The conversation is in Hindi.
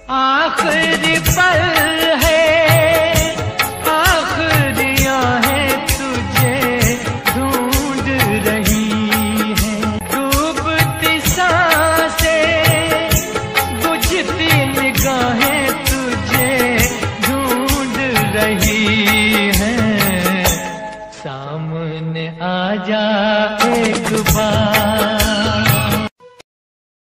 आखिरी पल है, आखिरी आहें तुझे ढूंढ रही है। डूबती सांसें, बुझती निगाहें तुझे ढूंढ रही हैं। सामने आ जा एक बार।